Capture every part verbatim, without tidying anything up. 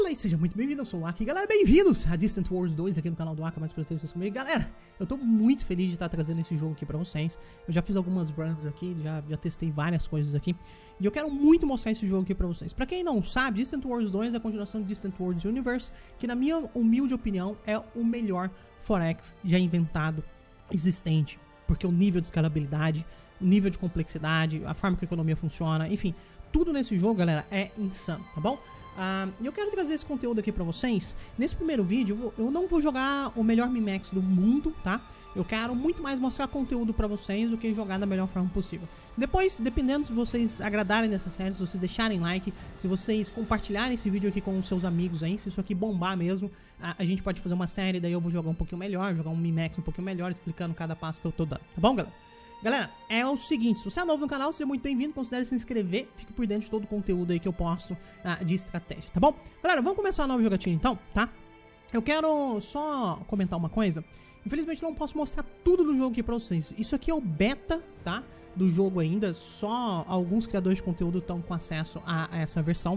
Fala aí, seja muito bem-vindo, eu sou o Aki, galera, bem-vindos a Distant Wars dois aqui no canal do Aka, mais pra vocês comigo. Galera, eu tô muito feliz de estar trazendo esse jogo aqui pra vocês. Eu já fiz algumas runs aqui, já, já testei várias coisas aqui, e eu quero muito mostrar esse jogo aqui pra vocês. Pra quem não sabe, Distant Wars dois é a continuação de Distant Wars Universe, que na minha humilde opinião é o melhor four X já inventado, existente, porque o nível de escalabilidade, o nível de complexidade, a forma que a economia funciona, enfim, tudo nesse jogo, galera, é insano, tá bom? E uh, eu quero trazer esse conteúdo aqui pra vocês. Nesse primeiro vídeo, eu não vou jogar o melhor Min-Max do mundo, tá? Eu quero muito mais mostrar conteúdo pra vocês do que jogar da melhor forma possível. Depois, dependendo se vocês agradarem dessa série, se vocês deixarem like, se vocês compartilharem esse vídeo aqui com os seus amigos aí, se isso aqui bombar mesmo, a, a gente pode fazer uma série, daí eu vou jogar um pouquinho melhor, jogar um Min-Max um pouquinho melhor, explicando cada passo que eu tô dando, tá bom, galera? Galera, é o seguinte, se você é novo no canal, seja muito bem-vindo, considere se inscrever, fique por dentro de todo o conteúdo aí que eu posto uh, de estratégia, tá bom? Galera, vamos começar a nova jogatina então, tá? Eu quero só comentar uma coisa. Infelizmente não posso mostrar tudo do jogo aqui pra vocês. Isso aqui é o beta, tá? Do jogo ainda, só alguns criadores de conteúdo estão com acesso a, a essa versão.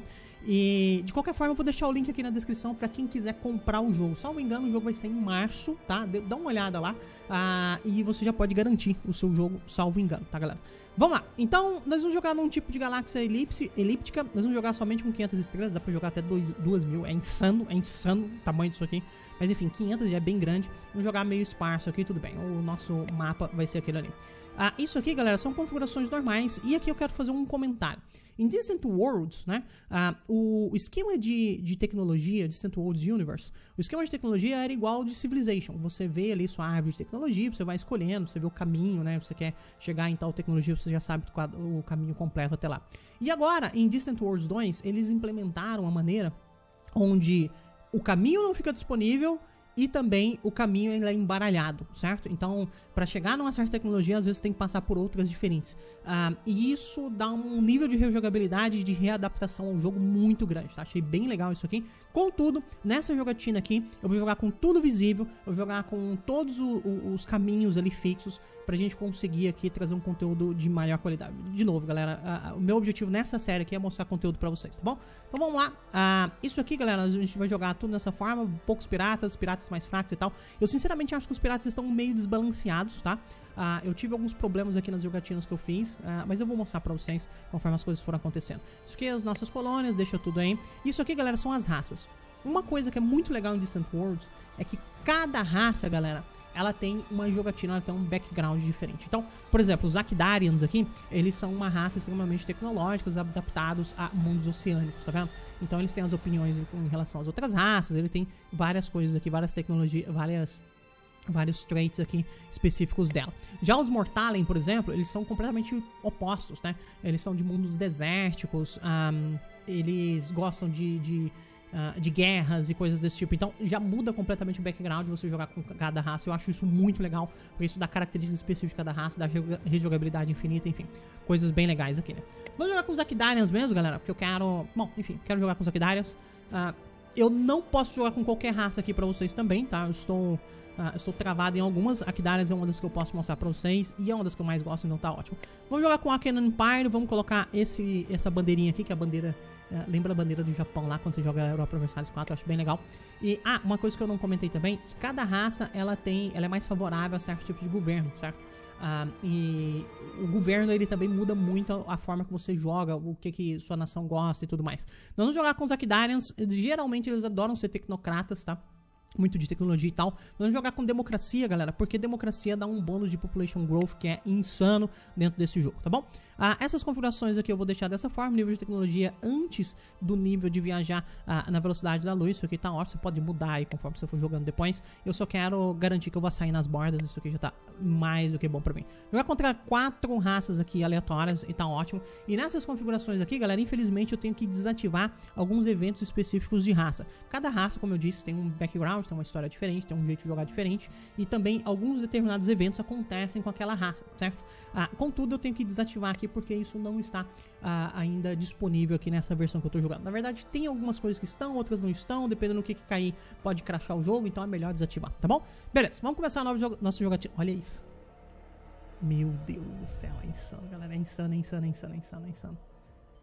E de qualquer forma eu vou deixar o link aqui na descrição pra quem quiser comprar o jogo. Salvo engano, o jogo vai sair em março, tá? Dá uma olhada lá uh, e você já pode garantir o seu jogo, salvo engano, tá, galera? Vamos lá, então nós vamos jogar num tipo de galáxia elipse, elíptica. Nós vamos jogar somente com quinhentas estrelas, dá pra jogar até duas mil, é insano, é insano o tamanho disso aqui. Mas enfim, quinhentas já é bem grande. Vamos jogar meio esparso aqui, tudo bem, o nosso mapa vai ser aquele ali. Ah, isso aqui, galera, são configurações normais. E aqui eu quero fazer um comentário. Em Distant Worlds, né, ah, o esquema de, de tecnologia, Distant Worlds Universe, o esquema de tecnologia era igual ao de Civilization. Você vê ali sua árvore de tecnologia, você vai escolhendo, você vê o caminho, né, você quer chegar em tal tecnologia, você já sabe o caminho completo até lá. E agora, em Distant Worlds dois, eles implementaram uma maneira onde o caminho não fica disponível e também o caminho é embaralhado, certo? Então, para chegar numa certa tecnologia, às vezes tem que passar por outras diferentes. Uh, e isso dá um nível de rejogabilidade e de readaptação ao jogo muito grande, tá? Achei bem legal isso aqui. Contudo, nessa jogatina aqui, eu vou jogar com tudo visível, eu vou jogar com todos o, o, os caminhos ali fixos, pra gente conseguir aqui trazer um conteúdo de maior qualidade. De novo, galera, uh, o meu objetivo nessa série aqui é mostrar conteúdo pra vocês, tá bom? Então vamos lá. Uh, isso aqui, galera, a gente vai jogar tudo dessa forma, poucos piratas, piratas mais fracos e tal. Eu sinceramente acho que os piratas estão meio desbalanceados, tá? Uh, eu tive alguns problemas aqui nas jogatinas que eu fiz, uh, mas eu vou mostrar pra vocês conforme as coisas foram acontecendo. Isso aqui é as nossas colônias, deixa tudo aí. Isso aqui, galera, são as raças. Uma coisa que é muito legal em Distant Worlds é que cada raça, galera, ela tem uma jogatina, ela tem um background diferente. Então, por exemplo, os Akdarians aqui, eles são uma raça extremamente tecnológica, adaptados a mundos oceânicos, tá vendo? Então eles têm as opiniões em relação às outras raças, ele tem várias coisas aqui, várias tecnologias, várias... vários traits aqui específicos dela. Já os Mortalen, por exemplo, eles são completamente opostos, né? Eles são de mundos desérticos, um, eles gostam de, de, uh, de guerras e coisas desse tipo. Então já muda completamente o background de você jogar com cada raça. Eu acho isso muito legal, porque isso dá características específicas da raça, dá rejogabilidade infinita, enfim. Coisas bem legais aqui, né? Vou jogar com os Akdarians mesmo, galera, porque eu quero... Bom, enfim, quero jogar com os Akdarians. Uh, eu não posso jogar com qualquer raça aqui pra vocês também, tá? Eu estou... Uh, estou travado em algumas. Akdarians é uma das que eu posso mostrar pra vocês e é uma das que eu mais gosto, então tá ótimo. Vamos jogar com a Achenan Empire, vamos colocar esse, essa bandeirinha aqui, que é a bandeira... Uh, lembra a bandeira do Japão lá, quando você joga Europa Universalis quatro, eu acho bem legal. E, ah, uma coisa que eu não comentei também, que cada raça, ela tem... ela é mais favorável a certos tipos de governo, certo? Uh, e o governo, ele também muda muito a forma que você joga, o que que sua nação gosta e tudo mais. Nós vamos jogar com os Akdarians, geralmente eles adoram ser tecnocratas, tá? Muito de tecnologia e tal. Vamos jogar com democracia, galera, porque democracia dá um bônus de population growth que é insano dentro desse jogo, tá bom? Ah, essas configurações aqui eu vou deixar dessa forma, nível de tecnologia antes do nível de viajar ah, na velocidade da luz. Isso aqui tá ótimo, você pode mudar aí conforme você for jogando depois. Eu só quero garantir que eu vou sair nas bordas, isso aqui já tá mais do que bom pra mim. Jogar contra quatro raças aqui aleatórias e tá ótimo. E nessas configurações aqui, galera, infelizmente eu tenho que desativar alguns eventos específicos de raça. Cada raça, como eu disse, tem um background, tem uma história diferente, tem um jeito de jogar diferente. E também alguns determinados eventos acontecem com aquela raça, certo? Ah, contudo, eu tenho que desativar aqui porque isso não está ah, ainda disponível aqui nessa versão que eu tô jogando. Na verdade, tem algumas coisas que estão, outras não estão, dependendo do que, que cair, pode crashar o jogo, então é melhor desativar, tá bom? Beleza, vamos começar a nova jo nossa jogatina. Olha isso. Meu Deus do céu, é insano, galera, é insano, é insano, é insano, é insano, é insano.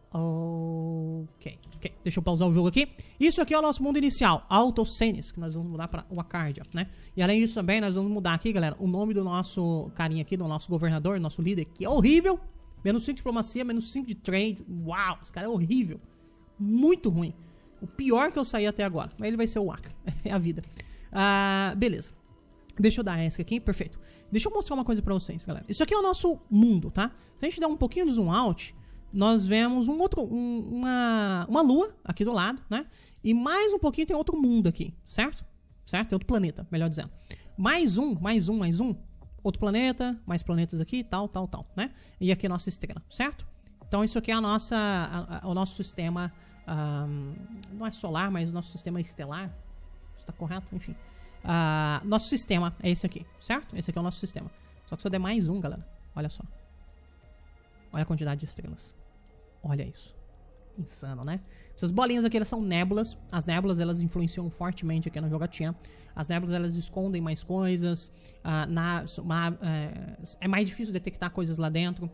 Ok, ok. Deixa eu pausar o jogo aqui. Isso aqui é o nosso mundo inicial, Autocenes, que nós vamos mudar para Wakardia, né? E além disso também, nós vamos mudar aqui, galera, o nome do nosso carinha aqui, do nosso governador, nosso líder, que é horrível. Menos cinco de diplomacia, menos cinco de trade. Uau, esse cara é horrível. Muito ruim. O pior que eu saí até agora. Mas ele vai ser o Waka. É a vida. Ah, beleza. Deixa eu dar essa aqui, perfeito. Deixa eu mostrar uma coisa pra vocês, galera. Isso aqui é o nosso mundo, tá? Se a gente der um pouquinho de zoom out, nós vemos um outro, um, uma, uma lua aqui do lado, né? E mais um pouquinho tem outro mundo aqui, certo? Certo? Tem outro planeta, melhor dizendo. Mais um, mais um, mais um. Outro planeta, mais planetas aqui, tal, tal, tal, né? E aqui a nossa estrela, certo? Então isso aqui é a nossa, a, a, o nosso sistema, um, não é solar, mas o nosso sistema estelar. Está correto? Enfim. Uh, nosso sistema é esse aqui, certo? Esse aqui é o nosso sistema. Só que se eu der mais um, galera, olha só. Olha a quantidade de estrelas. Olha isso. Insano, né? Essas bolinhas aqui, elas são nébulas. As nébulas, elas influenciam fortemente aqui na jogatina. As nébulas, elas escondem mais coisas. Uh, na, uma, uh, é mais difícil detectar coisas lá dentro.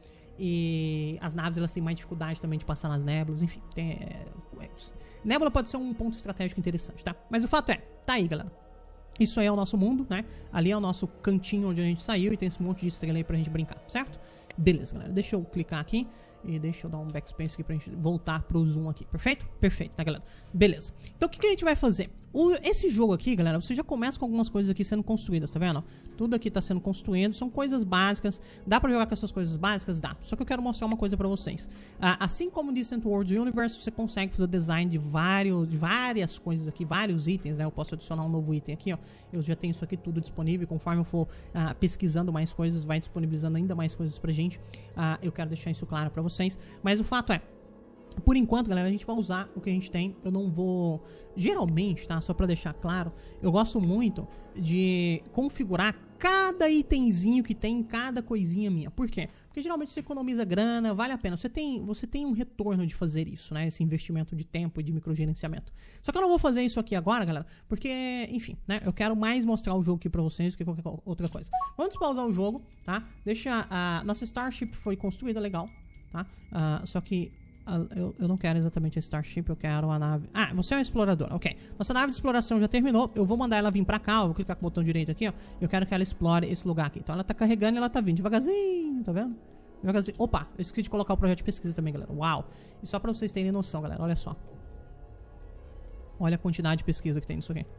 E as naves, elas têm mais dificuldade também de passar nas nébulas. Enfim, tem, é, é, nébula pode ser um ponto estratégico interessante, tá? Mas o fato é, tá aí, galera. Isso aí é o nosso mundo, né? Ali é o nosso cantinho onde a gente saiu e tem esse monte de estrela aí pra gente brincar, certo? Beleza, galera. Deixa eu clicar aqui e deixa eu dar um backspace aqui pra gente voltar pro zoom aqui. Perfeito? Perfeito, tá, galera? Beleza. Então, o que, que a gente vai fazer? O, esse jogo aqui, galera, você já começa com algumas coisas aqui sendo construídas, tá vendo? Tudo aqui tá sendo construído, são coisas básicas. Dá pra jogar com essas coisas básicas? Dá. Só que eu quero mostrar uma coisa pra vocês. Ah, assim como Distant World Universe, você consegue fazer design de, vários, de várias coisas aqui, vários itens, né? Eu posso adicionar um novo item aqui, ó. Eu já tenho isso aqui tudo disponível. Conforme eu for ah, pesquisando mais coisas, vai disponibilizando ainda mais coisas pra gente. Ah, eu quero deixar isso claro pra vocês. Mas o fato é, por enquanto, galera, a gente vai usar o que a gente tem. Eu não vou... Geralmente, tá? Só pra deixar claro, eu gosto muito de configurar cada itemzinho que tem em cada coisinha minha. Por quê? Porque geralmente você economiza grana, vale a pena. Você tem, você tem um retorno de fazer isso, né? Esse investimento de tempo e de microgerenciamento. Só que eu não vou fazer isso aqui agora, galera, porque, enfim, né? Eu quero mais mostrar o jogo aqui pra vocês do que qualquer outra coisa. Vamos pausar o jogo, tá? Deixa... A nossa Starship foi construída, legal, tá? Uh, só que... Eu, eu não quero exatamente a Starship, eu quero a nave... Ah, você é um explorador, ok. Nossa nave de exploração já terminou. Eu vou mandar ela vir pra cá, eu vou clicar com o botão direito aqui, ó. Eu quero que ela explore esse lugar aqui. Então ela tá carregando e ela tá vindo devagarzinho, tá vendo? Devagarzinho. Opa, eu esqueci de colocar o projeto de pesquisa também, galera. Uau. E só pra vocês terem noção, galera, olha só. Olha a quantidade de pesquisa que tem nisso aqui.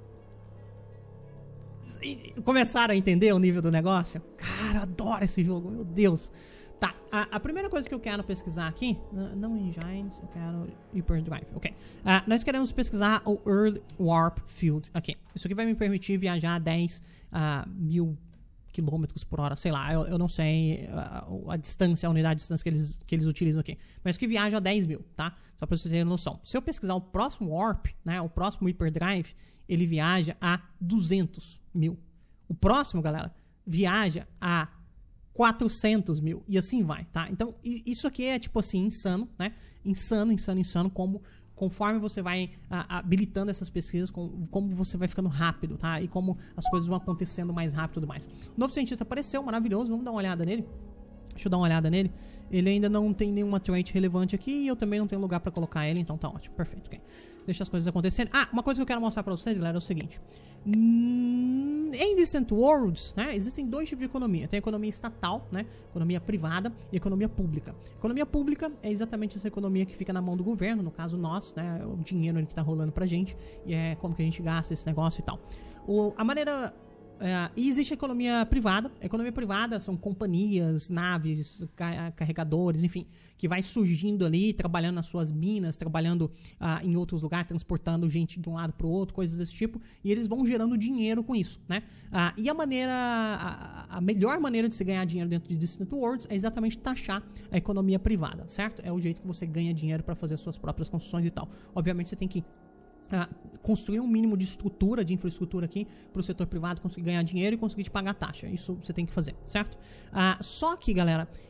Começaram a entender o nível do negócio? Cara, eu adoro esse jogo, meu Deus. Tá, a, a primeira coisa que eu quero pesquisar aqui, não engines, eu quero hyperdrive, ok. Uh, nós queremos pesquisar o Early Warp Field aqui. Isso aqui vai me permitir viajar a dez mil quilômetros por hora, sei lá, eu, eu não sei a, a distância, a unidade de distância que eles, que eles utilizam aqui. Mas que viaja a dez mil, tá? Só pra vocês terem noção. Se eu pesquisar o próximo Warp, né, o próximo hyperdrive, ele viaja a duzentos mil. O próximo, galera, viaja a quatrocentos mil, e assim vai, tá? Então, isso aqui é, tipo assim, insano, né? Insano, insano, insano, como conforme você vai a, habilitando essas pesquisas, com, como você vai ficando rápido, tá? E como as coisas vão acontecendo mais rápido e tudo mais. O novo cientista apareceu, maravilhoso, vamos dar uma olhada nele. Deixa eu dar uma olhada nele. Ele ainda não tem nenhuma trait relevante aqui e eu também não tenho lugar pra colocar ele, então tá ótimo, perfeito, ok. Deixa as coisas acontecerem. Ah, uma coisa que eu quero mostrar pra vocês, galera, é o seguinte. Hum, em Distant Worlds, né, existem dois tipos de economia. Tem a economia estatal, né, economia privada e economia pública. Economia pública é exatamente essa economia que fica na mão do governo, no caso nós, né, o dinheiro que tá rolando pra gente e é como que a gente gasta esse negócio e tal. O, a maneira... Uh, e existe a economia privada. A economia privada são companhias, naves, ca carregadores, enfim, que vai surgindo ali, trabalhando nas suas minas, trabalhando uh, em outros lugares, transportando gente de um lado para o outro, coisas desse tipo, e eles vão gerando dinheiro com isso, né? Uh, e a maneira, a, a melhor maneira de se ganhar dinheiro dentro de Distant Worlds é exatamente taxar a economia privada, certo? É o jeito que você ganha dinheiro para fazer as suas próprias construções e tal. Obviamente você tem que Uh, construir um mínimo de estrutura, de infraestrutura aqui para o setor privado conseguir ganhar dinheiro e conseguir te pagar taxa. Isso você tem que fazer, certo? Uh, só que, galera,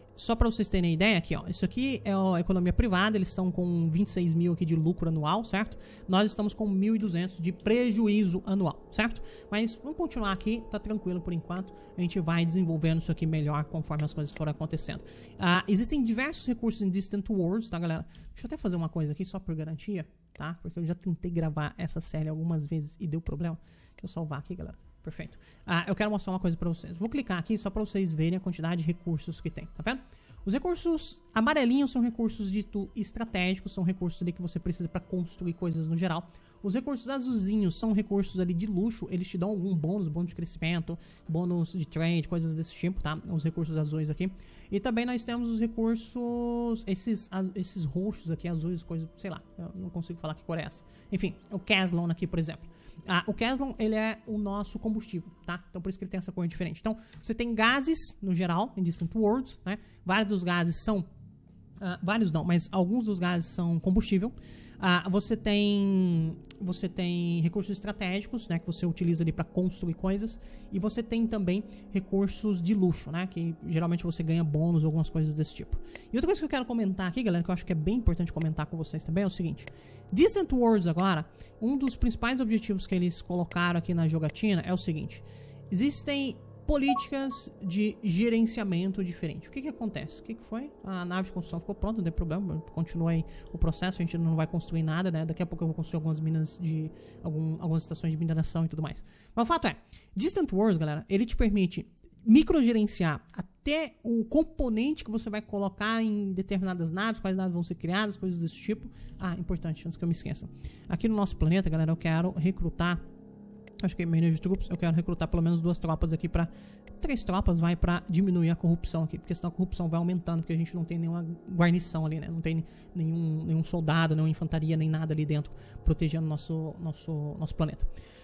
só para vocês terem ideia aqui, ó, isso aqui é a economia privada, eles estão com vinte e seis mil aqui de lucro anual, certo? Nós estamos com mil e duzentos de prejuízo anual, certo? Mas vamos continuar aqui, tá tranquilo por enquanto, a gente vai desenvolvendo isso aqui melhor conforme as coisas forem acontecendo. Ah, existem diversos recursos em Distant Worlds, tá, galera? Deixa eu até fazer uma coisa aqui só por garantia, tá? Porque eu já tentei gravar essa série algumas vezes e deu problema. Deixa eu salvar aqui, galera. Perfeito. Ah, eu quero mostrar uma coisa pra vocês. Vou clicar aqui só pra vocês verem a quantidade de recursos que tem, tá vendo? Os recursos amarelinhos são recursos dito estratégicos, são recursos ali que você precisa para construir coisas no geral. Os recursos azulzinhos são recursos ali de luxo, eles te dão algum bônus, bônus de crescimento, bônus de trade, coisas desse tipo, tá? Os recursos azuis aqui. E também nós temos os recursos, esses, esses roxos aqui, azuis, coisas, sei lá, eu não consigo falar que cor é essa. Enfim, o Caslon aqui, por exemplo. Ah, o Caslon, ele é o nosso combustível, tá? Então por isso que ele tem essa cor diferente. Então, você tem gases, no geral, em Distant Worlds, né? Vários dos gases são... Uh, vários não, mas alguns dos gases são combustível. Uh, você tem você tem recursos estratégicos, né, que você utiliza ali para construir coisas, e você tem também recursos de luxo, né, que geralmente você ganha bônus, algumas coisas desse tipo. E outra coisa que eu quero comentar aqui, galera, que eu acho que é bem importante comentar com vocês também é o seguinte: Distant Worlds agora, um dos principais objetivos que eles colocaram aqui na jogatina é o seguinte: existem políticas de gerenciamento diferente. O que que acontece? O que que foi? A nave de construção ficou pronta, não tem problema, continua aí o processo, a gente não vai construir nada, né? Daqui a pouco eu vou construir algumas minas de... Algum, algumas estações de mineração e tudo mais. Mas o fato é, Distant Worlds, galera, ele te permite microgerenciar até o componente que você vai colocar em determinadas naves, quais naves vão ser criadas, coisas desse tipo. Ah, importante, antes que eu me esqueça. Aqui no nosso planeta, galera, eu quero recrutar... Acho que Manage Troops, eu quero recrutar pelo menos duas tropas aqui pra... Três tropas vai pra diminuir a corrupção aqui, porque senão a corrupção vai aumentando, porque a gente não tem nenhuma guarnição ali, né? Não tem nenhum, nenhum soldado, nenhuma infantaria, nem nada ali dentro protegendo nosso, nosso, nosso planeta.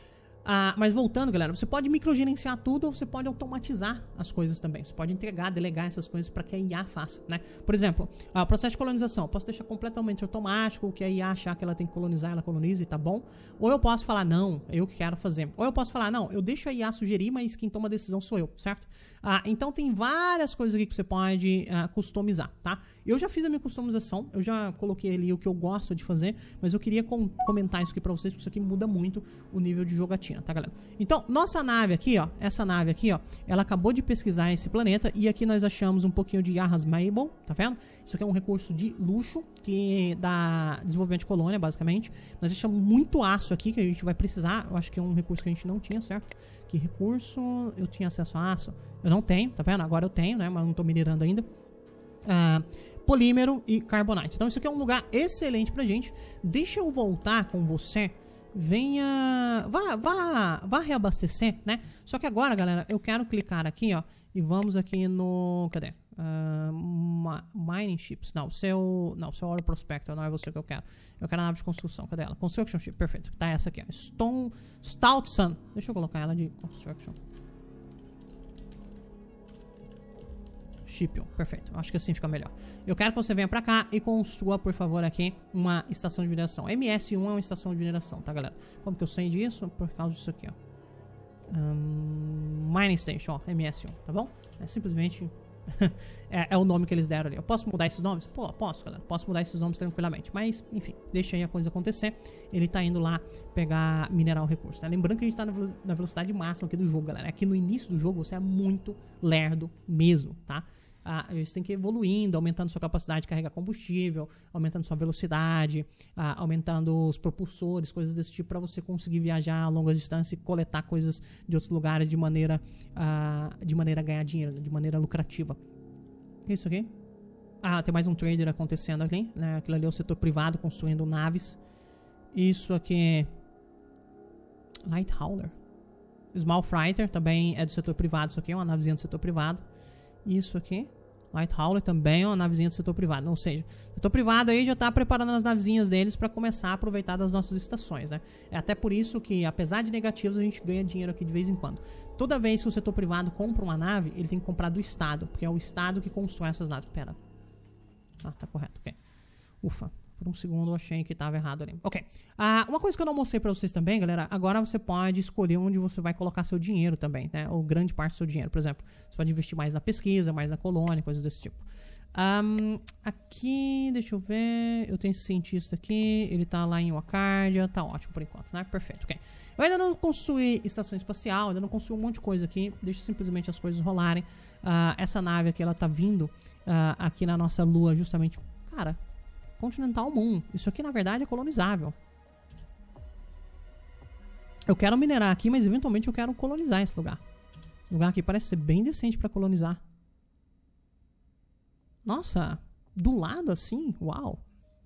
Ah, mas voltando, galera, você pode microgerenciar tudo ou você pode automatizar as coisas também. Você pode entregar, delegar essas coisas para que a I A faça, né? Por exemplo, ah, o processo de colonização, eu posso deixar completamente automático, o que a I A achar que ela tem que colonizar, ela coloniza e tá bom. Ou eu posso falar, não, eu que quero fazer. Ou eu posso falar, não, eu deixo a I A sugerir, mas quem toma a decisão sou eu, certo? Ah, então tem várias coisas aqui que você pode ah, customizar, tá? Eu já fiz a minha customização, eu já coloquei ali o que eu gosto de fazer, mas eu queria com comentar isso aqui pra vocês, porque isso aqui muda muito o nível de jogatina, tá, galera? Então, nossa nave aqui, ó, essa nave aqui, ó, ela acabou de pesquisar esse planeta e aqui nós achamos um pouquinho de Yarras Mabel, tá vendo? Isso aqui é um recurso de luxo que dá desenvolvimento de colônia, basicamente. Nós achamos muito aço aqui que a gente vai precisar, eu acho que é um recurso que a gente não tinha, certo? Que recurso? Eu tinha acesso a aço? Eu não tenho, tá vendo? Agora eu tenho, né, mas não tô minerando ainda. Ah, polímero e carbonite. Então isso aqui é um lugar excelente pra gente. Deixa eu voltar com você. Venha... Vá, vá, vá reabastecer, né? Só que agora, galera, eu quero clicar aqui, ó. E vamos aqui no... Cadê? Uh, mining Ships. Não, seu... Não, seu Oro Prospector. Não é você que eu quero. Eu quero a nave de construção. Cadê ela? Construction Ship. Perfeito. Tá essa aqui, ó. Stone... Stout Sun. Deixa eu colocar ela de Construction. Ship um. Perfeito. Acho que assim fica melhor. Eu quero que você venha pra cá e construa, por favor, aqui uma estação de mineração. M S um é uma estação de mineração, tá, galera? Como que eu sei disso? Por causa disso aqui, ó. Um, Mining Station, ó. M S um, tá bom? É simplesmente... é, é o nome que eles deram ali. Eu posso mudar esses nomes? Pô, posso, galera. Posso mudar esses nomes tranquilamente. Mas, enfim, deixa aí a coisa acontecer. Ele tá indo lá pegar, minerar o recurso, tá? Lembrando que a gente tá na velocidade máxima aqui do jogo, galera. Aqui no início do jogo você é muito lerdo mesmo, tá? Ah, você tem que ir evoluindo, aumentando sua capacidade de carregar combustível, aumentando sua velocidade, ah, aumentando os propulsores, coisas desse tipo, para você conseguir viajar a longas distâncias e coletar coisas de outros lugares de maneira, ah, de maneira a ganhar dinheiro, de maneira lucrativa. Isso aqui. Ah, tem mais um trader acontecendo aqui, né? Aquilo ali é o setor privado construindo naves. Isso aqui é Light Hauler. Small Freighter também é do setor privado. Isso aqui é uma navezinha do setor privado. Isso aqui, Light Hauler também é uma navezinha do setor privado. Ou seja, o setor privado aí já está preparando as navezinhas deles para começar a aproveitar das nossas estações, né? É até por isso que, apesar de negativos, a gente ganha dinheiro aqui de vez em quando. Toda vez que o setor privado compra uma nave, ele tem que comprar do Estado, porque é o Estado que constrói essas naves. Pera. Ah, tá correto, ok. Ufa. Por um segundo eu achei que tava errado ali. Ok. Ah, uma coisa que eu não mostrei pra vocês também, galera. Agora você pode escolher onde você vai colocar seu dinheiro também, né? Ou grande parte do seu dinheiro. Por exemplo, você pode investir mais na pesquisa, mais na colônia, coisas desse tipo. Um, aqui, deixa eu ver. Eu tenho esse cientista aqui. Ele tá lá em Wakardia. Tá ótimo por enquanto, né? Perfeito, ok. Eu ainda não construí estação espacial. Ainda não construí um monte de coisa aqui. Deixa simplesmente as coisas rolarem. Uh, essa nave aqui, ela tá vindo uh, aqui na nossa lua justamente... Cara, Continental Moon. Isso aqui, na verdade, é colonizável. Eu quero minerar aqui, mas eventualmente eu quero colonizar esse lugar. Esse lugar aqui parece ser bem decente pra colonizar. Nossa, do lado assim, uau.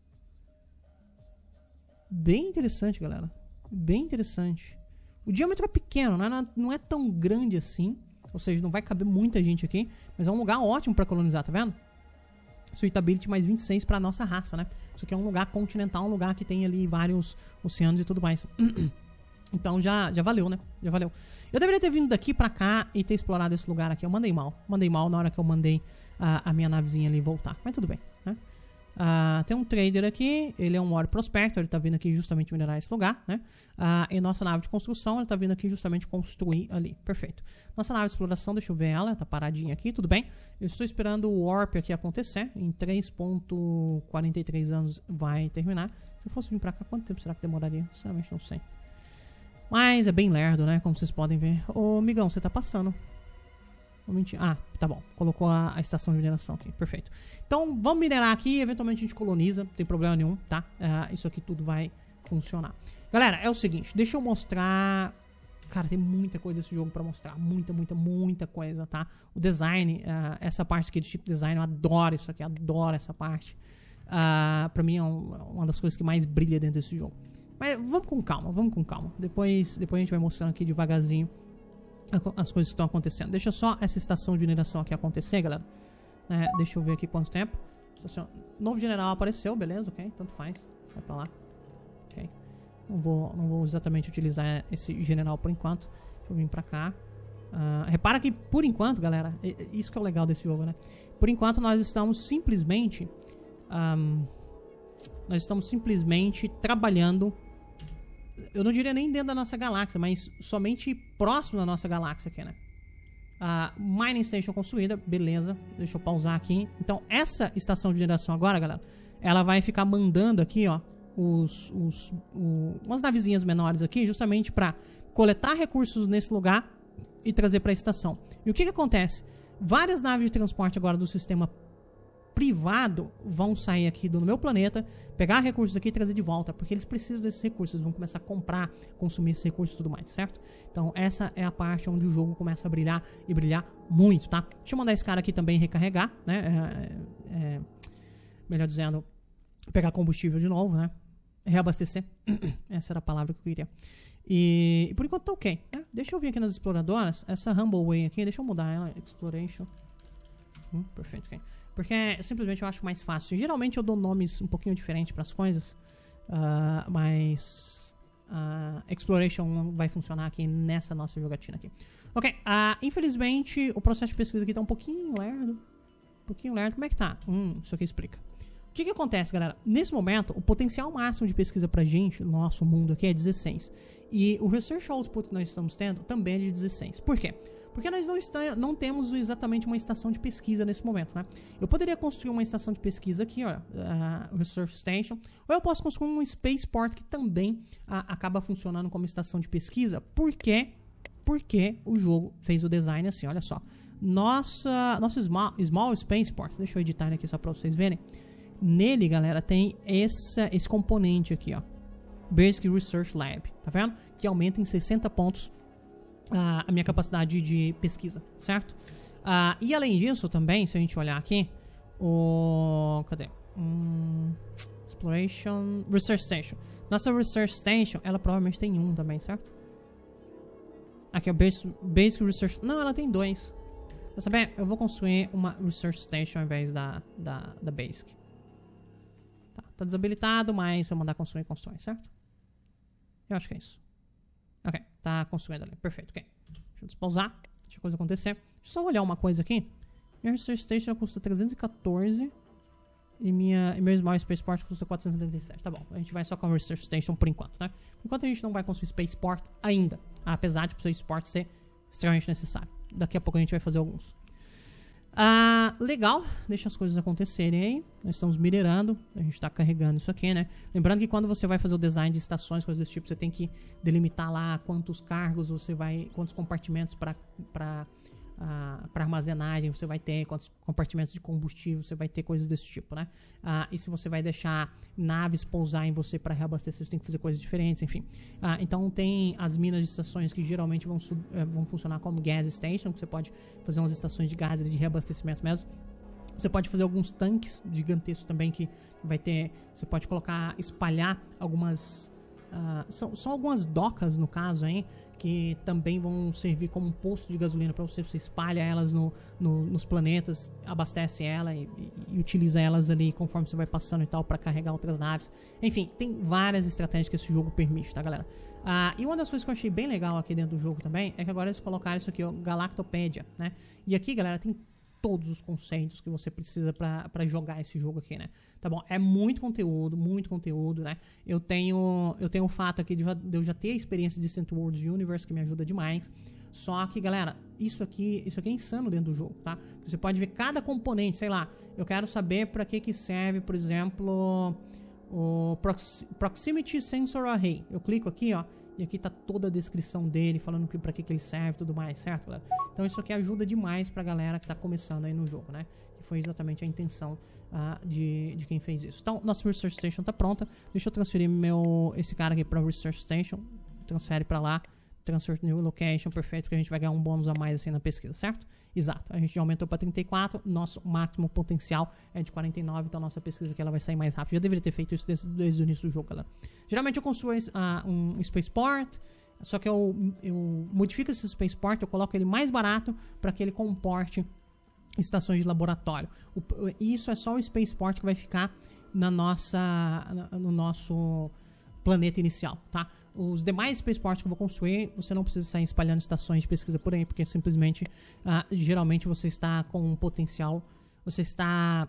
Bem interessante, galera. Bem interessante. O diâmetro é pequeno, não é, não é tão grande assim. Ou seja, não vai caber muita gente aqui. Mas é um lugar ótimo pra colonizar, tá vendo? Suitability mais vinte e seis pra nossa raça, né? Isso aqui é um lugar continental, um lugar que tem ali vários oceanos e tudo mais. Então já, já valeu, né? Já valeu. Eu deveria ter vindo daqui pra cá e ter explorado esse lugar aqui. Eu mandei mal. Mandei mal na hora que eu mandei a, a minha navezinha ali voltar. Mas tudo bem, né? Uh, tem um trader aqui. Ele é um War Prospector. Ele tá vindo aqui justamente minerar esse lugar, né? Uh, e nossa nave de construção, ele tá vindo aqui justamente construir ali. Perfeito. Nossa nave de exploração, deixa eu ver ela. Tá paradinha aqui, tudo bem. Eu estou esperando o Warp aqui acontecer. Em três ponto quarenta e três anos vai terminar. Se eu fosse vir pra cá, quanto tempo será que demoraria? Sinceramente, não sei. Mas é bem lerdo, né? Como vocês podem ver. Ô, migão, você tá passando. Vou mentir. Ah, tá bom. Colocou a, a estação de mineração aqui. Perfeito. Então, vamos minerar aqui. Eventualmente a gente coloniza. Não tem problema nenhum, tá? Uh, isso aqui tudo vai funcionar. Galera, é o seguinte. Deixa eu mostrar... Cara, tem muita coisa desse jogo pra mostrar. Muita, muita, muita coisa, tá? O design, uh, essa parte aqui de chip design, eu adoro isso aqui. Adoro essa parte. Uh, pra mim é um, uma das coisas que mais brilha dentro desse jogo. Mas vamos com calma, vamos com calma. Depois, depois a gente vai mostrando aqui devagarzinho as coisas que estão acontecendo. Deixa só essa estação de mineração aqui acontecer, galera. É, deixa eu ver aqui quanto tempo. Estação... Novo general apareceu, beleza, ok. Tanto faz. Vai pra lá. Ok. Não vou, não vou exatamente utilizar esse general por enquanto. Deixa eu vir pra cá. Uh, repara que, por enquanto, galera, isso que é o legal desse jogo, né? Por enquanto, nós estamos simplesmente... Um, nós estamos simplesmente trabalhando... Eu não diria nem dentro da nossa galáxia, mas somente próximo da nossa galáxia aqui, né? A Mining Station construída, beleza. Deixa eu pausar aqui. Então, essa estação de mineração agora, galera, ela vai ficar mandando aqui, ó, os, os, o, umas navezinhas menores aqui, justamente para coletar recursos nesse lugar e trazer para a estação. E o que que acontece? Várias naves de transporte agora do sistema privado vão sair aqui do meu planeta, pegar recursos aqui e trazer de volta, porque eles precisam desses recursos, eles vão começar a comprar, consumir esses recursos e tudo mais, certo? Então essa é a parte onde o jogo começa a brilhar e brilhar muito, tá? Deixa eu mandar esse cara aqui também recarregar, né? É, é, melhor dizendo, pegar combustível de novo, né? Reabastecer. Essa era a palavra que eu queria. E, e por enquanto tá ok, né? Deixa eu vir aqui nas exploradoras, essa Humble Way aqui, deixa eu mudar ela, Exploration. Hum, perfeito, ok. Porque simplesmente eu acho mais fácil. Geralmente eu dou nomes um pouquinho diferentes para as coisas, uh, mas uh, Exploration vai funcionar aqui nessa nossa jogatina aqui. Ok, uh, infelizmente o processo de pesquisa aqui tá um pouquinho lerdo. Um pouquinho lerdo. Como é que tá? Hum, isso aqui explica. O que que acontece, galera? Nesse momento, o potencial máximo de pesquisa pra gente, no nosso mundo aqui, é dezesseis. E o Research Output que nós estamos tendo também é de dezesseis. Por quê? Porque nós não, está, não temos exatamente uma estação de pesquisa nesse momento, né? Eu poderia construir uma estação de pesquisa aqui, ó, a Research Station, ou eu posso construir um Spaceport que também a, acaba funcionando como estação de pesquisa. Por quê? Porque o jogo fez o design assim, olha só. Nossa, nosso Small, small Spaceport, deixa eu editar ele aqui só pra vocês verem. Nele, galera, tem esse, esse componente aqui, ó. Basic Research Lab, tá vendo? Que aumenta em sessenta pontos uh, a minha capacidade de pesquisa, certo? Uh, e além disso também, se a gente olhar aqui, o... Cadê? Hum, Exploration... Research Station. Nossa Research Station, ela provavelmente tem um também, certo? Aqui é o Basic, Basic Research... Não, ela tem dois. Quer saber? Eu vou construir uma Research Station ao invés da, da, da Basic. Tá, tá desabilitado, mas se eu mandar construir, constrói, certo? Eu acho que é isso. Ok, tá construindo ali. Perfeito, ok. Deixa eu despausar. Deixa a coisa acontecer. Deixa eu só olhar uma coisa aqui. Minha Research Station custa trezentos e quatorze. E, minha, e meu Small Spaceport custa quatrocentos e setenta e sete. Tá bom, a gente vai só com a Research Station por enquanto, né? Por enquanto a gente não vai construir Spaceport ainda. Apesar de o Spaceport ser extremamente necessário. Daqui a pouco a gente vai fazer alguns. Ah, legal, deixa as coisas acontecerem aí. Nós estamos minerando, a gente está carregando isso aqui, né? Lembrando que quando você vai fazer o design de estações, coisas desse tipo, você tem que delimitar lá quantos cargos você vai, quantos compartimentos para para uh, para armazenagem você vai ter, quantos compartimentos de combustível você vai ter, coisas desse tipo, né? Uh, e se você vai deixar naves pousar em você para reabastecer, você tem que fazer coisas diferentes, enfim. Uh, então tem as minas de estações que geralmente vão, sub, uh, vão funcionar como gas station, que você pode fazer umas estações de gás de reabastecimento mesmo. Você pode fazer alguns tanques gigantescos também que vai ter. Você pode colocar, espalhar algumas. Uh, são, são algumas docas no caso, hein, que também vão servir como um posto de gasolina para você. Você espalha elas no, no, nos planetas, abastece ela e, e, e utiliza elas ali conforme você vai passando e tal para carregar outras naves. Enfim, tem várias estratégias que esse jogo permite, tá, galera? Uh, e uma das coisas que eu achei bem legal aqui dentro do jogo também é que agora eles colocaram isso aqui, ó, Galactopedia, né? E aqui, galera, tem todos os conceitos que você precisa para jogar esse jogo aqui, né? Tá bom? É muito conteúdo, muito conteúdo, né? Eu tenho, eu tenho o fato aqui de, de eu já ter a experiência de Distant Worlds Universe, que me ajuda demais. Só que, galera, isso aqui, isso aqui é insano dentro do jogo, tá? Você pode ver cada componente, sei lá. Eu quero saber para que que serve, por exemplo, o Prox Proximity Sensor Array. Eu clico aqui, ó. E aqui tá toda a descrição dele, falando que, pra que, que ele serve e tudo mais, certo, galera? Então isso aqui ajuda demais pra galera que tá começando aí no jogo, né? Que foi exatamente a intenção uh, de, de quem fez isso. Então, nossa Research Station tá pronta. Deixa eu transferir meu, esse cara aqui pra Research Station. Transfere pra lá. Transfer New Location, perfeito, porque a gente vai ganhar um bônus a mais assim na pesquisa, certo? Exato, a gente aumentou para trinta e quatro, nosso máximo potencial é de quarenta e nove, então a nossa pesquisa aqui ela vai sair mais rápido. Já deveria ter feito isso desde, desde o início do jogo, galera. Geralmente eu construo uh, um Spaceport, só que eu, eu modifico esse Spaceport, eu coloco ele mais barato para que ele comporte estações de laboratório. O, isso é só o Spaceport que vai ficar na nossa, no nosso planeta inicial, tá? Os demais spaceports que eu vou construir, você não precisa sair espalhando estações de pesquisa por aí, porque simplesmente, uh, geralmente você está com um potencial, você está,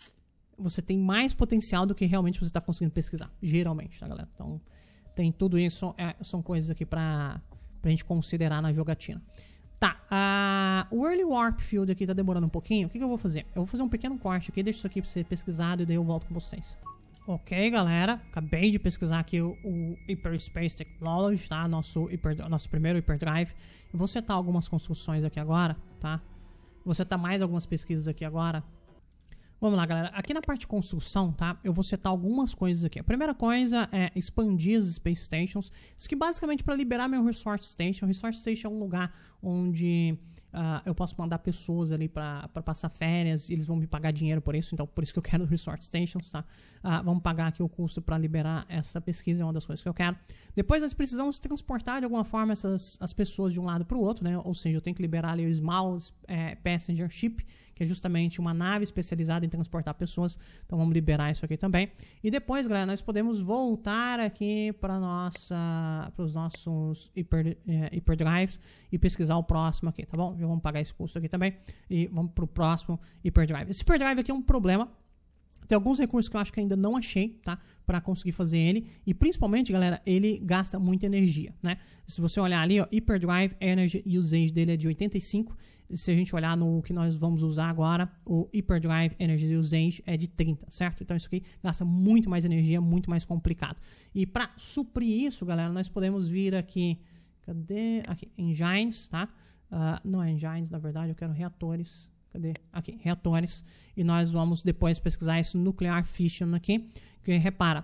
você tem mais potencial do que realmente você está conseguindo pesquisar, geralmente, tá, galera? Então, tem tudo isso, é, são coisas aqui pra, pra gente considerar na jogatina. Tá, uh, o Early Warp Field aqui tá demorando um pouquinho, o que, que eu vou fazer? Eu vou fazer um pequeno corte aqui, deixo isso aqui pra ser pesquisado e daí eu volto com vocês. Ok, galera, acabei de pesquisar aqui o, o Hyperspace Technology, tá? Nosso, hiper, nosso primeiro Hyperdrive. Eu vou setar algumas construções aqui agora, tá? Vou setar mais algumas pesquisas aqui agora. Vamos lá, galera. Aqui na parte de construção, tá? Eu vou setar algumas coisas aqui. A primeira coisa é expandir as Space Stations. Isso aqui basicamente para liberar meu Resource Station. Resource Station é um lugar onde Uh, eu posso mandar pessoas ali para passar férias e eles vão me pagar dinheiro por isso, então por isso que eu quero Resource Stations, tá? Uh, vamos pagar aqui o custo para liberar essa pesquisa, é uma das coisas que eu quero. Depois nós precisamos transportar de alguma forma essas as pessoas de um lado para o outro, né? Ou seja, eu tenho que liberar ali o Small é, Passenger Ship, que é justamente uma nave especializada em transportar pessoas, então vamos liberar isso aqui também. E depois, galera, nós podemos voltar aqui para nossa para os nossos hiper, é, Hyperdrives e pesquisar o próximo aqui, tá bom? Já vamos pagar esse custo aqui também e vamos para o próximo Hyperdrive. Esse Hyperdrive aqui é um problema. Tem alguns recursos que eu acho que ainda não achei, tá? Para conseguir fazer ele. E principalmente, galera, ele gasta muita energia, né? Se você olhar ali, ó, Hyperdrive Energy Usage dele é de oitenta e cinco. Se a gente olhar no que nós vamos usar agora, o Hyperdrive Energy Usage é de trinta, certo? Então isso aqui gasta muito mais energia, muito mais complicado. E para suprir isso, galera, nós podemos vir aqui... Cadê? Aqui, Engines, tá? Uh, não é Engines, na verdade, eu quero reatores... Cadê? Aqui, reatores. E nós vamos depois pesquisar esse Nuclear Fission aqui. Que repara,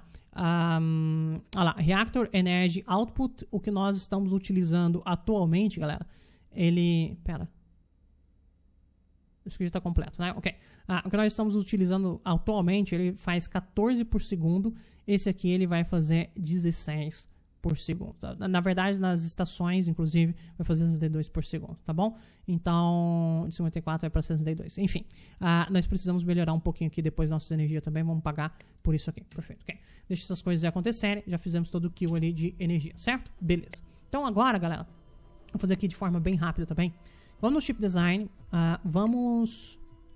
um, olha lá, Reactor Energy Output, o que nós estamos utilizando atualmente, galera, ele... Pera. Isso aqui já está completo, né? Ok. Ah, o que nós estamos utilizando atualmente, ele faz quatorze por segundo. Esse aqui ele vai fazer dezesseis por segundo. Na verdade, nas estações, inclusive, vai fazer sessenta e dois por segundo, tá bom? Então, de cinquenta e quatro vai para sessenta e dois. Enfim, uh, nós precisamos melhorar um pouquinho aqui depois da nossa energia também. Vamos pagar por isso aqui. Perfeito, ok. Deixa essas coisas acontecerem. Já fizemos todo o kill ali de energia, certo? Beleza. Então, agora, galera, vou fazer aqui de forma bem rápida também. Vamos no Ship Design. Uh, vamos...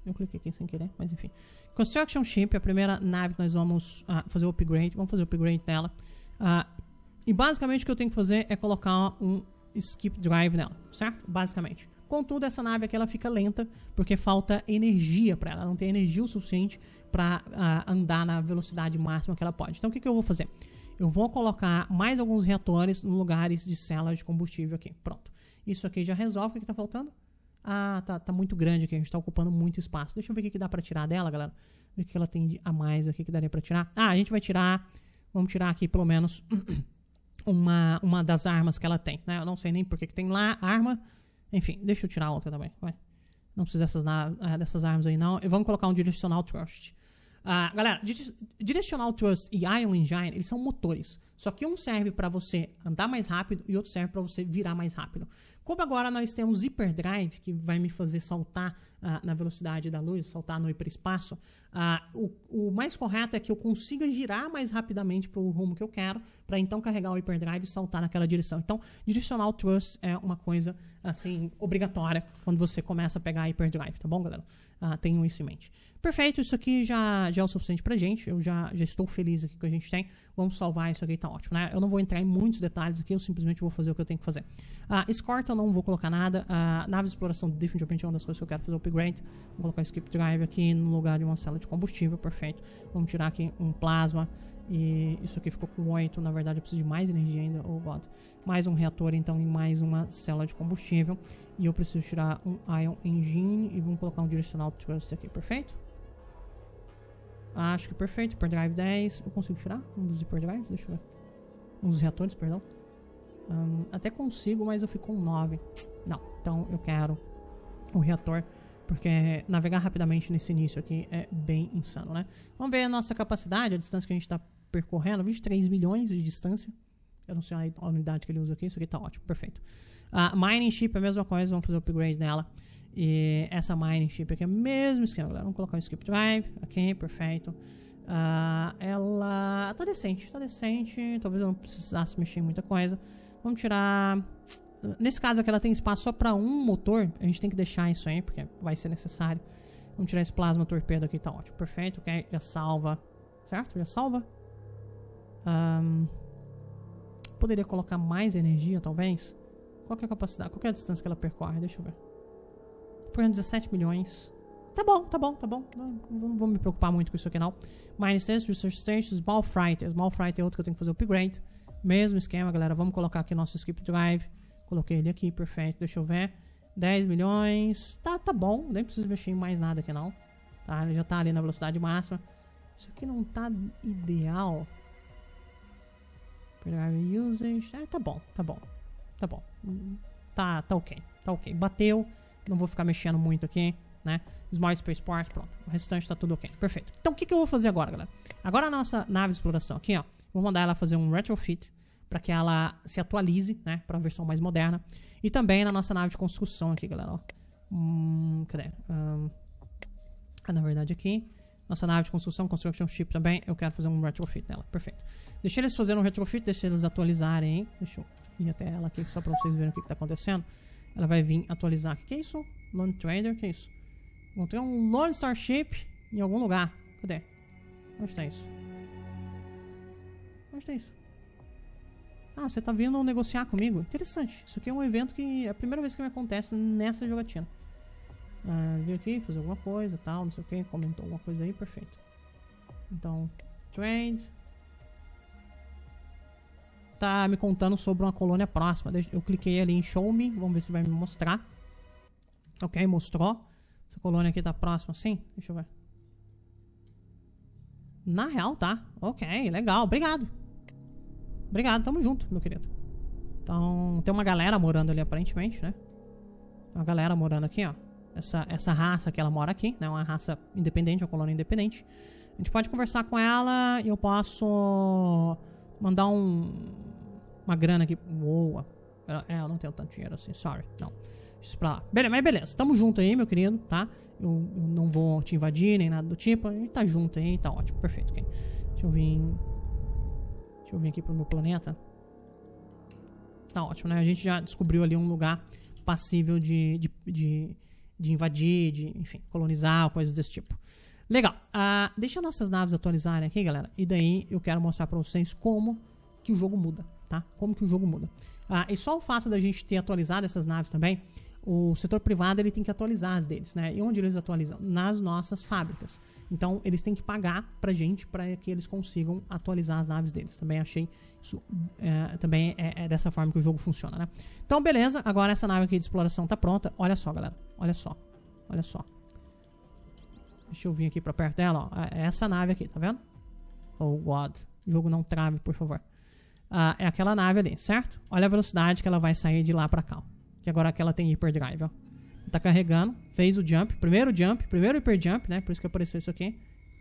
Eu cliquei aqui sem querer, mas enfim. Construction Ship, a primeira nave que nós vamos uh, fazer o upgrade. Vamos fazer o upgrade nela. Uh, e basicamente o que eu tenho que fazer é colocar um skip drive nela, certo? Basicamente. Contudo, essa nave aqui ela fica lenta porque falta energia para ela. Ela não tem energia o suficiente para uh, andar na velocidade máxima que ela pode. Então o que, que eu vou fazer? Eu vou colocar mais alguns reatores em lugares de célula de combustível aqui. Pronto. Isso aqui já resolve. O que, que tá faltando? Ah, tá, tá muito grande aqui. A gente tá ocupando muito espaço. Deixa eu ver o que, que dá pra tirar dela, galera. Ver o que ela tem a mais aqui que daria pra tirar. Ah, a gente vai tirar... Vamos tirar aqui pelo menos uma, uma das armas que ela tem, né? Eu não sei nem por que que tem lá arma. Enfim, deixa eu tirar a outra também. Vai. Não precisa dessas, dessas armas aí, não. E vamos colocar um Directional Thrust. Uh, galera, Directional Thrust e Ion Engine, eles são motores. Só que um serve para você andar mais rápido e outro serve para você virar mais rápido. Como agora nós temos Hyperdrive, que vai me fazer saltar uh, na velocidade da luz, saltar no hiperespaço, uh, o, o mais correto é que eu consiga girar mais rapidamente para o rumo que eu quero, para então carregar o Hyperdrive e saltar naquela direção. Então, Directional Thrust é uma coisa assim obrigatória quando você começa a pegar Hyperdrive, tá bom, galera? Uh, tenham isso em mente. Perfeito, isso aqui já, já é o suficiente pra gente. Eu já, já estou feliz aqui que a gente tem. Vamos salvar isso aqui, tá ótimo, né? Eu não vou entrar em muitos detalhes aqui, eu simplesmente vou fazer o que eu tenho que fazer. Uh, Escorta eu não vou colocar nada. Uh, nave de exploração definitivamente é uma das coisas que eu quero fazer o upgrade. Vou colocar o Skip Drive aqui no lugar de uma célula de combustível, perfeito. Vamos tirar aqui um plasma. E isso aqui ficou com oito. Na verdade eu preciso de mais energia ainda. Oh God. Mais um reator então e mais uma célula de combustível. E eu preciso tirar um Ion Engine e vamos colocar um Directional Thrust aqui, perfeito? Acho que perfeito. Hyperdrive dez. Eu consigo tirar um dos Hyperdrives? Deixa eu ver. Um dos reatores, perdão. Um, até consigo, mas eu fico com nove. Não, então eu quero o reator. Porque navegar rapidamente nesse início aqui é bem insano, né? Vamos ver a nossa capacidade, a distância que a gente está percorrendo. vinte e três milhões de distância. Eu não sei a unidade que ele usa aqui. Isso aqui tá ótimo, perfeito. Uh, mining Ship é a mesma coisa. Vamos fazer o upgrade nela. E essa Mining Ship aqui é o mesmo esquema, galera. Vamos colocar o Skip Drive. Ok, perfeito. Uh, ela tá decente, tá decente. Talvez eu não precisasse mexer em muita coisa. Vamos tirar... Nesse caso aqui ela tem espaço só para um motor. A gente tem que deixar isso aí, porque vai ser necessário. Vamos tirar esse plasma torpedo aqui, tá ótimo. Perfeito, ok. Já salva. Certo? Já salva. Um, poderia colocar mais energia, talvez. Qual que é a capacidade? Qual que é a distância que ela percorre? Deixa eu ver. Por dezessete milhões. Tá bom, tá bom, tá bom. Não, não vou me preocupar muito com isso aqui, não. Mine Station, Research Station, Small Freighter. Small Freighter é outro que eu tenho que fazer o upgrade. Mesmo esquema, galera. Vamos colocar aqui nosso Skip Drive. Coloquei ele aqui, perfeito. Deixa eu ver. dez milhões. Tá, tá bom. Nem preciso mexer em mais nada aqui, não. Tá, ele já tá ali na velocidade máxima. Isso aqui não tá ideal. Drive Usage. É, tá bom, tá bom. Tá bom. Tá, tá ok. Tá ok. Bateu. Não vou ficar mexendo muito aqui, né? Small Spaceport, pronto. O restante tá tudo ok. Perfeito. Então, o que, que eu vou fazer agora, galera? Agora a nossa nave de exploração aqui, ó. Vou mandar ela fazer um retrofit para que ela se atualize, né? Para a versão mais moderna. E também na nossa nave de construção aqui, galera, ó. Hum, cadê? Um, ah, na verdade aqui. Nossa nave de construção, Construction Ship também. Eu quero fazer um retrofit nela. Perfeito. Deixa eles fazerem um retrofit, deixa eles atualizarem, hein? Deixa eu ir até ela aqui só para vocês verem o que, que tá acontecendo. Ela vai vir atualizar. O que, que é isso? Lone Trader? O que é isso? Encontrei um Lone Starship em algum lugar. Cadê? Onde tá isso? Onde tá isso? Ah, você tá vindo negociar comigo? Interessante. Isso aqui é um evento que é a primeira vez que me acontece nessa jogatina. Ah, veio aqui, fazer alguma coisa, tal, não sei o que. Comentou alguma coisa aí, perfeito. Então, trade. Tá me contando sobre uma colônia próxima. Eu cliquei ali em Show Me. Vamos ver se vai me mostrar. Ok, mostrou. Essa colônia aqui tá próxima, sim? Deixa eu ver. Na real, tá. Ok, legal. Obrigado. Obrigado, tamo junto, meu querido. Então, tem uma galera morando ali, aparentemente, né? Tem uma galera morando aqui, ó. Essa, essa raça que ela mora aqui, né? Uma raça independente, uma colônia independente. A gente pode conversar com ela e eu posso mandar um... uma grana aqui. Boa. É, eu não tenho tanto dinheiro assim, sorry. Não. Deixa isso pra lá. Beleza, mas beleza. Tamo junto aí, meu querido, tá? Eu, eu não vou te invadir, nem nada do tipo. A gente tá junto aí, tá ótimo. Perfeito, ok. Deixa eu vir... Deixa eu vir aqui pro meu planeta. Tá ótimo, né? A gente já descobriu ali um lugar passível de, de, de, de invadir, de, enfim, colonizar, coisas desse tipo. Legal. Uh, deixa nossas naves atualizarem aqui, galera. E daí eu quero mostrar pra vocês como que o jogo muda, tá? Como que o jogo muda. Uh, e só o fato da gente ter atualizado essas naves também, o setor privado ele tem que atualizar as deles, né? E onde eles atualizam? Nas nossas fábricas. Então eles têm que pagar pra gente para que eles consigam atualizar as naves deles. Também achei isso, é, também é, é dessa forma que o jogo funciona, né? Então beleza, agora essa nave aqui de exploração tá pronta. Olha só, galera, olha só, olha só. Deixa eu vir aqui pra perto dela, ó. É essa nave aqui, tá vendo? Oh God, o jogo não trave, por favor. Uh, é aquela nave ali, certo? Olha a velocidade que ela vai sair de lá pra cá, ó. Que agora que ela tem hyperdrive, ó. Tá carregando, fez o jump, primeiro jump, primeiro hyperjump, né? Por isso que apareceu isso aqui.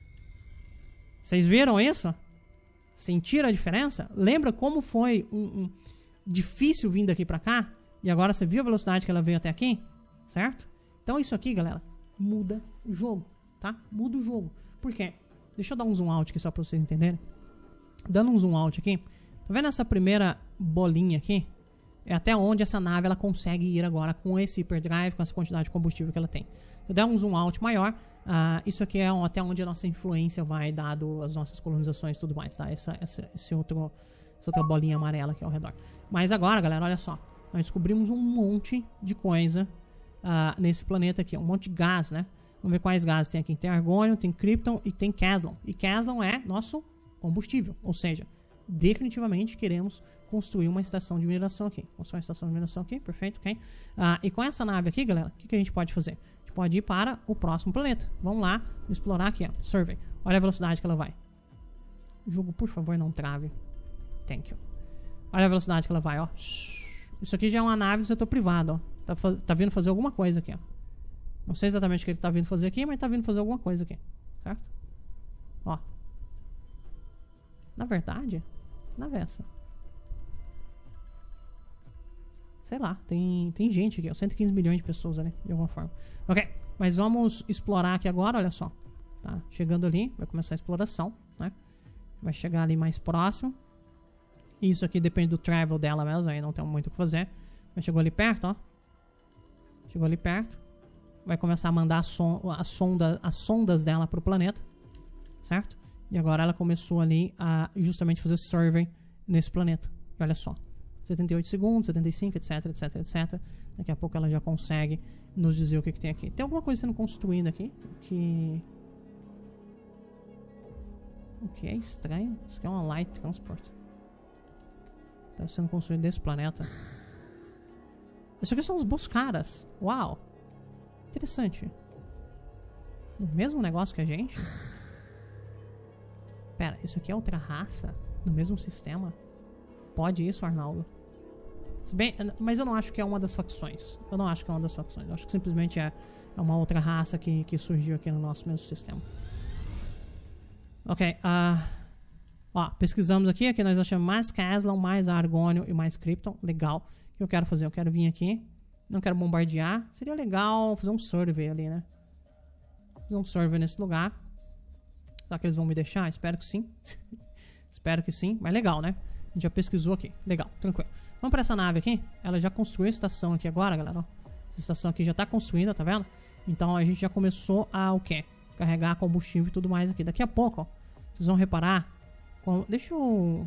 Vocês viram isso? Sentiram a diferença? Lembra como foi um, um difícil vir daqui pra cá? E agora você viu a velocidade que ela veio até aqui? Certo? Então isso aqui, galera, muda o jogo, tá? Muda o jogo. Por quê? Deixa eu dar um zoom out aqui só pra vocês entenderem. Dando um zoom out aqui. Tá vendo essa primeira bolinha aqui? É até onde essa nave ela consegue ir agora com esse hyperdrive, com essa quantidade de combustível que ela tem. Se eu der um zoom out maior, uh, isso aqui é até onde a nossa influência vai, dado as nossas colonizações e tudo mais, tá? Essa, essa, esse outro, essa outra bolinha amarela aqui ao redor. Mas agora, galera, olha só. Nós descobrimos um monte de coisa uh, nesse planeta aqui. Um monte de gás, né? Vamos ver quais gases tem aqui. Tem argônio, tem krypton e tem caslon. E caslon é nosso combustível. Ou seja, definitivamente queremos construir uma estação de mineração aqui. Construir uma estação de mineração aqui, perfeito, ok? Ah, e com essa nave aqui, galera, o que, que a gente pode fazer? A gente pode ir para o próximo planeta. Vamos lá, explorar aqui, ó, survey. Olha a velocidade que ela vai. O jogo, por favor, não trave. Thank you. Olha a velocidade que ela vai, ó. Isso aqui já é uma nave do setor privado, ó. Tá, tá vindo fazer alguma coisa aqui, ó. Não sei exatamente o que ele tá vindo fazer aqui, mas tá vindo fazer alguma coisa aqui, certo? Ó. Na verdade, na versa. Sei lá, tem, tem gente aqui, ó, cento e quinze milhões de pessoas ali, de alguma forma. Ok, mas vamos explorar aqui agora, olha só. Tá, chegando ali, vai começar a exploração, né? Vai chegar ali mais próximo. Isso aqui depende do travel dela mesmo, aí não tem muito o que fazer. Mas chegou ali perto, ó. Chegou ali perto. Vai começar a mandar a, son a sonda, as sondas dela pro planeta, certo? E agora ela começou ali a justamente fazer survey nesse planeta. E olha só. setenta e oito segundos, setenta e cinco, etc, etc, etcétera. Daqui a pouco ela já consegue nos dizer o que, que tem aqui. Tem alguma coisa sendo construída aqui, o que... O que é estranho. Isso aqui é uma light transport. Está sendo construído desse planeta. Isso aqui são os Boscaras. Uau! Interessante. No mesmo negócio que a gente? Pera, isso aqui é outra raça? No mesmo sistema? Pode isso, Arnaldo? Se bem, mas eu não acho que é uma das facções. Eu não acho que é uma das facções. Eu acho que simplesmente é, é uma outra raça que, que surgiu aqui no nosso mesmo sistema. Ok. Uh, ó, pesquisamos aqui. Aqui nós achamos mais caslon, mais argônio e mais krypton. Legal. O que eu quero fazer? Eu quero vir aqui. Não quero bombardear. Seria legal fazer um survey ali, né? Fazer um survey nesse lugar. Será que eles vão me deixar? Espero que sim. Espero que sim. Mas legal, né? A gente já pesquisou aqui. Legal, tranquilo. Vamos para essa nave aqui. Ela já construiu a estação aqui agora, galera. Essa estação aqui já está construída, tá vendo? Então a gente já começou a o quê? Carregar combustível e tudo mais aqui. Daqui a pouco, ó, vocês vão reparar. Com... Deixa eu...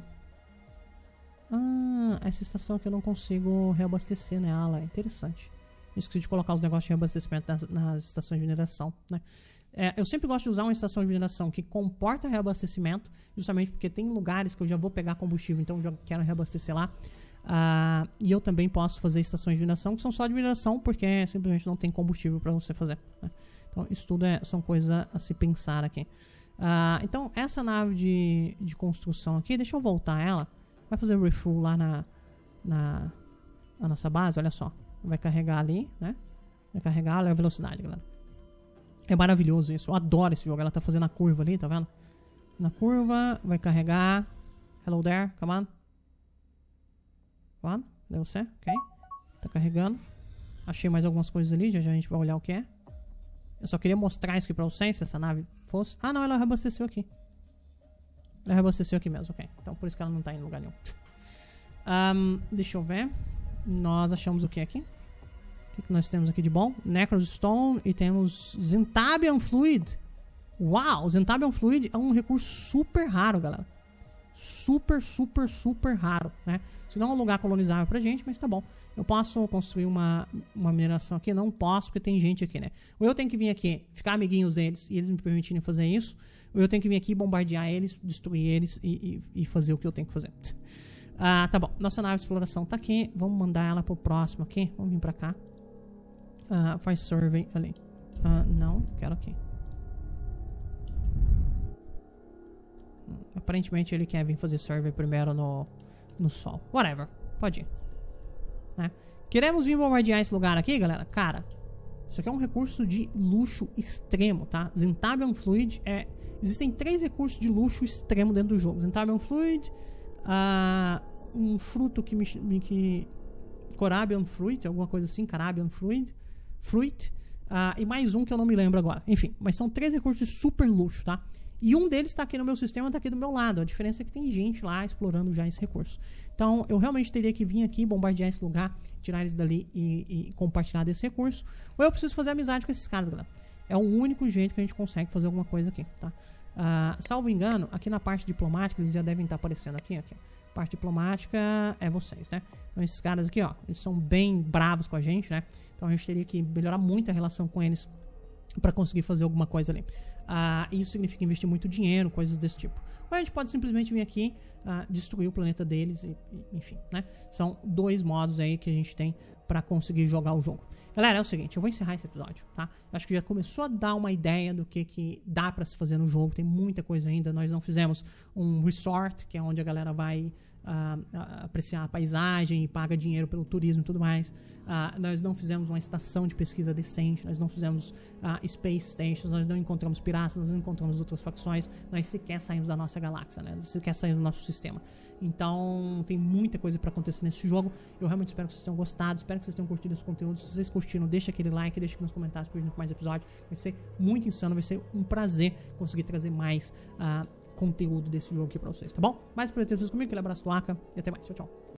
Ah, essa estação aqui eu não consigo reabastecer nela. É interessante. Eu esqueci de colocar os negócios de reabastecimento nas, nas estações de mineração, né? É, eu sempre gosto de usar uma estação de mineração que comporta reabastecimento, justamente porque tem lugares que eu já vou pegar combustível, então eu já quero reabastecer lá. Uh, e eu também posso fazer estações de mineração que são só de mineração, porque simplesmente não tem combustível para você fazer, né? Então isso tudo é, são coisas a se pensar aqui. Uh, então essa nave de, de construção aqui, deixa eu voltar ela. Vai fazer o refuel lá na, na, na nossa base, olha só. Vai carregar ali, né? Vai carregar, olha a velocidade, galera. É maravilhoso isso, eu adoro esse jogo. Ela tá fazendo a curva ali, tá vendo? Na curva, vai carregar. Hello there, come on. Come on, cadê você? Ok. Tá carregando. Achei mais algumas coisas ali, já, já a gente vai olhar o que é. Eu só queria mostrar isso aqui pra vocês, se essa nave fosse... Ah não, ela reabasteceu aqui. Ela reabasteceu aqui mesmo, ok. Então por isso que ela não tá em lugar nenhum. um, Deixa eu ver. Nós achamos o que aqui? O que, que nós temos aqui de bom? Necros Stone e temos Zentabian Fluid. Uau, Zentabian Fluid é um recurso super raro, galera. Super, super, super raro, né? Isso não é um lugar colonizável pra gente, mas tá bom. Eu posso construir uma, uma mineração aqui? Não posso, porque tem gente aqui, né? Ou eu tenho que vir aqui, ficar amiguinhos deles e eles me permitirem fazer isso, ou eu tenho que vir aqui bombardear eles, destruir eles e, e, e fazer o que eu tenho que fazer. Ah, tá bom. Nossa nave de exploração tá aqui. Vamos mandar ela pro próximo aqui. Vamos vir pra cá. Ah, faz survey ali. Ah, não, quero aqui. Aparentemente ele quer vir fazer survey primeiro no, no sol. Whatever. Pode ir. Né? Queremos vir bombardear esse lugar aqui, galera? Cara, isso aqui é um recurso de luxo extremo, tá? Zentabian Fluid é... Existem três recursos de luxo extremo dentro do jogo. Zentabian Fluid, uh, um fruto que me... Que, Corabian Fruit, alguma coisa assim. Carabian Fruit. Fruit. Uh, e mais um que eu não me lembro agora. Enfim, mas são três recursos de super luxo, tá? E um deles está aqui no meu sistema, está aqui do meu lado. A diferença é que tem gente lá explorando já esse recurso. Então, eu realmente teria que vir aqui, bombardear esse lugar, tirar eles dali e, e compartilhar desse recurso. Ou eu preciso fazer amizade com esses caras, galera. É o único jeito que a gente consegue fazer alguma coisa aqui, tá? Uh, salvo engano, aqui na parte diplomática, eles já devem estar aparecendo aqui, aqui. Parte diplomática é vocês, né? Então, esses caras aqui, ó, eles são bem bravos com a gente, né? Então, a gente teria que melhorar muito a relação com eles para conseguir fazer alguma coisa ali. Uh, isso significa investir muito dinheiro, coisas desse tipo. Ou a gente pode simplesmente vir aqui, uh, destruir o planeta deles, e, e, enfim, né? São dois modos aí que a gente tem para conseguir jogar o jogo. Galera, é o seguinte, eu vou encerrar esse episódio, tá? Eu acho que já começou a dar uma ideia do que, que dá para se fazer no jogo. Tem muita coisa ainda. Nós não fizemos um resort, que é onde a galera vai uh, apreciar a paisagem e paga dinheiro pelo turismo e tudo mais. Uh, nós não fizemos uma estação de pesquisa decente. Nós não fizemos uh, space stations. Nós não encontramos piratas. Nós não encontramos outras facções. Nós sequer saímos da nossa galáxia, né? Nós sequer saímos do nosso sistema. Então, tem muita coisa para acontecer nesse jogo. Eu realmente espero que vocês tenham gostado. Espero que vocês tenham curtido esse conteúdo. Se vocês curtiram, deixa aquele like, deixa aqui nos comentários pra gente mais episódios. Vai ser muito insano, vai ser um prazer conseguir trazer mais uh, conteúdo desse jogo aqui pra vocês, tá bom? Mais por ter vocês comigo, aquele abraço do Aka e até mais. Tchau, tchau.